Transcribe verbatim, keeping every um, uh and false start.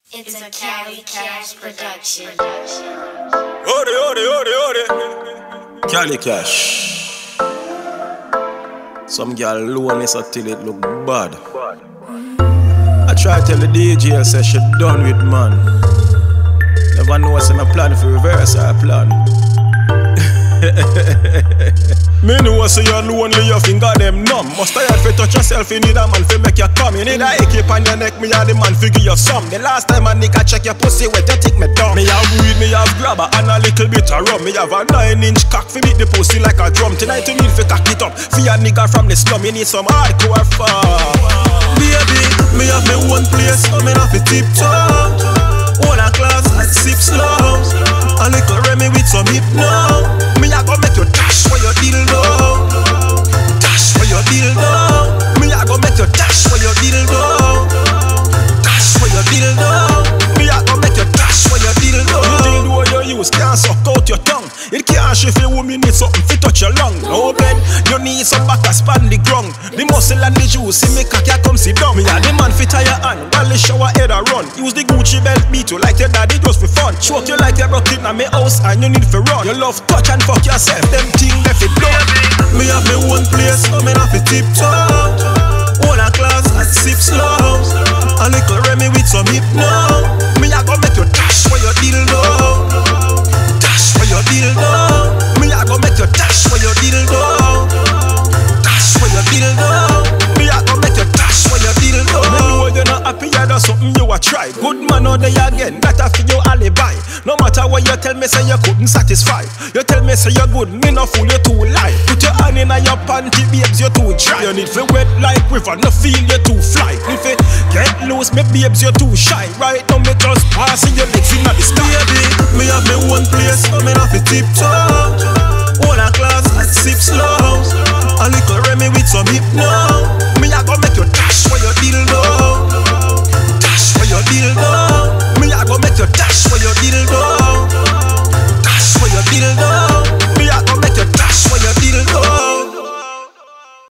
It's a Cali Cash production. Ode, ode, ode, ode. Cali Cash. Some girl low so till it look bad. I try to tell the D J I say she done with man. Never know what's in my plan for reverse her plan. Me know so you're lonely, your finger them numb. Must I have to touch yourself, you need a man to make you come. You need a A K on your neck, me a the man figure you some. The last time a nigga check your pussy wet, you take me down. Me have weed, me have grabber and a little bit of rum. Me have a nine inch cock fi beat the pussy like a drum. Tonight you need to cock it up. For a nigga from the slum, you need some hardcore fun. Baby, me have me one place, so me have to tiptoe. One a class, I sip slow. A little Remy with some hip now. Me a go make you dash where you deal now. Dash where you deal now. Me a go make you dash where you deal now. Dash where you deal now. Me a go make you dash where you deal now. You deal what you use can't suck out your tongue. It can't shift you woman need something fit touch your lung. No blend, you need some backer span the ground. The muscle and the juice, see me cocky come sit down. Me a the man fit tie your hand while the shower head a run. Use the Gucci belt beat you like your daddy just for fun. Choke you like you broke it in my house and you need for run. You love touch and fuck yourself, them thing left it blow. Me have me one place, so me have to tiptoe. One a class, I sip slow. A little Remy with some hip now. Me a go make you dash where you deal now. Dash where you deal now. Me a go make you dash where you deal now. Dash where you deal now. Me a go make you dash where you deal now. Me know you're not happy, you do something you a try. Good man out there again, that a for your alibi. No matter what you tell me, say you couldn't satisfy. You tell me say you're good, me no fool you too lie. Put your hand in your panty, babes, you too dry. You need to wet like river, no feel you too fly. If you get loose, me babes, you too shy. Right now me just passing your legs in the sky. Baby, me have me one place, so me have to tiptoe.